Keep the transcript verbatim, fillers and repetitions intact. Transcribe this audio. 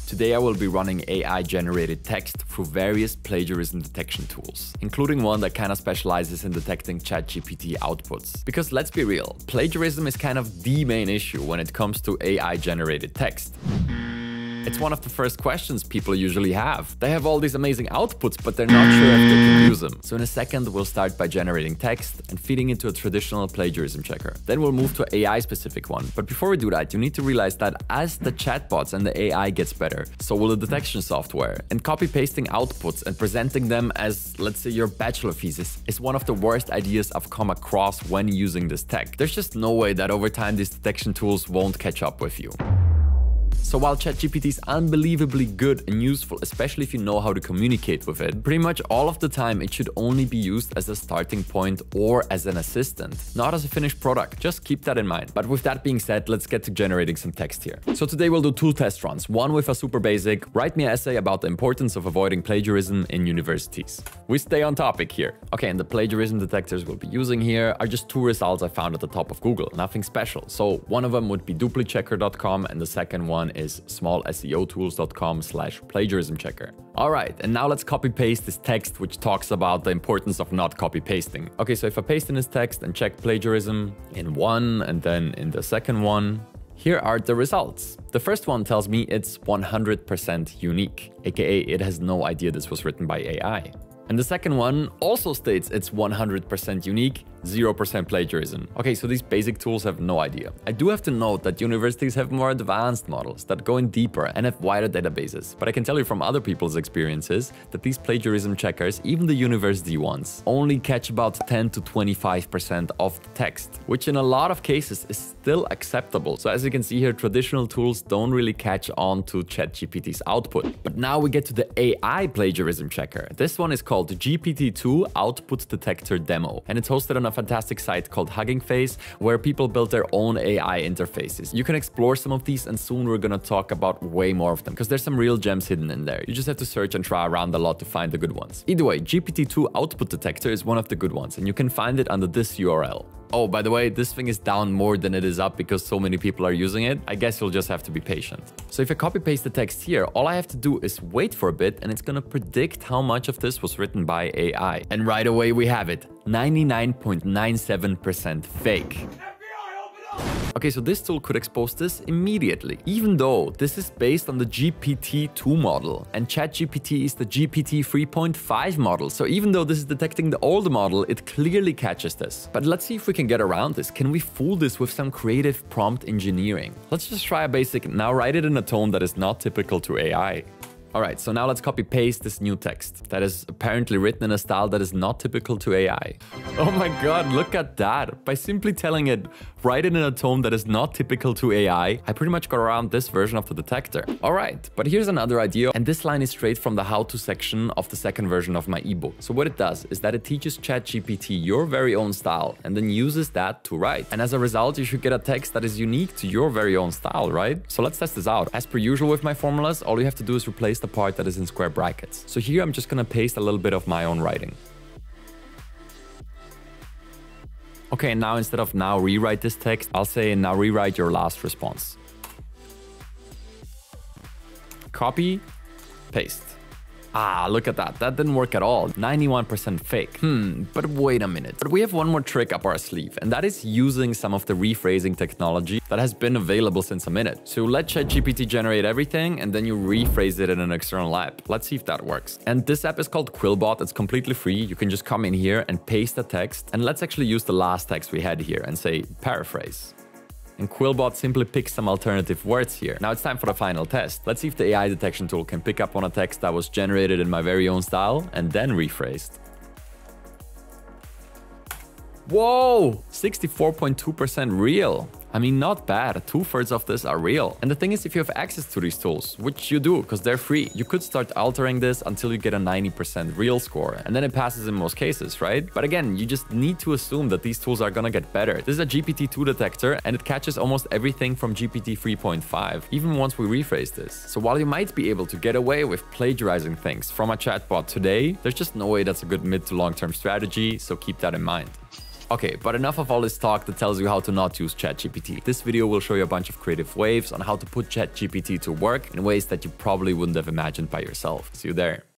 Today I will be running A I-generated text through various plagiarism detection tools, including one that kind of specializes in detecting ChatGPT outputs. Because let's be real, plagiarism is kind of the main issue when it comes to A I-generated text. It's one of the first questions people usually have. They have all these amazing outputs, but they're not sure if they can use them. So in a second, we'll start by generating text and feeding into a traditional plagiarism checker. Then we'll move to an A I-specific one. But before we do that, you need to realize that as the chatbots and the A I gets better, so will the detection software. And copy-pasting outputs and presenting them as, let's say, your bachelor thesis is one of the worst ideas I've come across when using this tech. There's just no way that over time these detection tools won't catch up with you. So while ChatGPT is unbelievably good and useful, especially if you know how to communicate with it, pretty much all of the time it should only be used as a starting point or as an assistant, not as a finished product. Just keep that in mind. But with that being said, let's get to generating some text here. So today we'll do two test runs, one with a super basic, write me an essay about the importance of avoiding plagiarism in universities. We stay on topic here. Okay, and the plagiarism detectors we'll be using here are just two results I found at the top of Google, nothing special. So one of them would be duplichecker dot com and the second one is small S E O tools dot com slash plagiarism checker. All right, and now let's copy paste this text which talks about the importance of not copy pasting. Okay, so if I paste in this text and check plagiarism in one and then in the second one, here are the results. The first one tells me it's one hundred percent unique, aka it has no idea this was written by A I. And the second one also states it's one hundred percent unique, zero percent plagiarism. Okay, so these basic tools have no idea. I do have to note that universities have more advanced models that go in deeper and have wider databases. But I can tell you from other people's experiences that these plagiarism checkers, even the university ones, only catch about ten to twenty-five percent of the text, which in a lot of cases is still acceptable. So as you can see here, traditional tools don't really catch on to ChatGPT's output. But now we get to the A I plagiarism checker. This one is called the G P T two Output Detector Demo, and it's hosted on a fantastic site called Hugging Face, where people build their own A I interfaces. You can explore some of these, and soon we're gonna talk about way more of them, because there's some real gems hidden in there. You just have to search and try around a lot to find the good ones. Either way, G P T two Output Detector is one of the good ones, and you can find it under this U R L. Oh, by the way, this thing is down more than it is up because so many people are using it. I guess you'll just have to be patient. So if I copy paste the text here, all I have to do is wait for a bit and it's gonna predict how much of this was written by A I. And right away we have it, ninety-nine point nine seven percent fake. Okay, so this tool could expose this immediately, even though this is based on the G P T two model and ChatGPT is the G P T three point five model. So even though this is detecting the older model, it clearly catches this. But let's see if we can get around this. Can we fool this with some creative prompt engineering? Let's just try a basic, now write it in a tone that is not typical to A I. Alright, so now let's copy paste this new text that is apparently written in a style that is not typical to A I. Oh my god, look at that! By simply telling it, write it in a tone that is not typical to A I, I pretty much got around this version of the detector. Alright, but here's another idea, and this line is straight from the how-to section of the second version of my ebook. So what it does is that it teaches ChatGPT your very own style and then uses that to write. And as a result, you should get a text that is unique to your very own style, right? So let's test this out. As per usual with my formulas, all you have to do is replace the part that is in square brackets. So here I'm just gonna paste a little bit of my own writing. Okay, and now instead of now rewrite this text, I'll say now rewrite your last response. Copy, paste. Ah, look at that. That didn't work at all. ninety-one percent fake. Hmm, but wait a minute. But we have one more trick up our sleeve, and that is using some of the rephrasing technology that has been available since a minute. So let ChatGPT generate everything, and then you rephrase it in an external app. Let's see if that works. And this app is called Quillbot. It's completely free. You can just come in here and paste the text. And let's actually use the last text we had here and say paraphrase. And Quillbot simply picks some alternative words here. Now it's time for the final test. Let's see if the A I detection tool can pick up on a text that was generated in my very own style and then rephrased. Whoa! sixty-four point two percent real. I mean, not bad. Two-thirds of this are real. And the thing is, if you have access to these tools, which you do because they're free, you could start altering this until you get a ninety percent real score. And then it passes in most cases, right? But again, you just need to assume that these tools are gonna get better. This is a G P T two detector and it catches almost everything from G P T three point five, even once we rephrase this. So while you might be able to get away with plagiarizing things from a chatbot today, there's just no way that's a good mid to long-term strategy, so keep that in mind. Okay, but enough of all this talk that tells you how to not use ChatGPT. This video will show you a bunch of creative ways on how to put ChatGPT to work in ways that you probably wouldn't have imagined by yourself. See you there.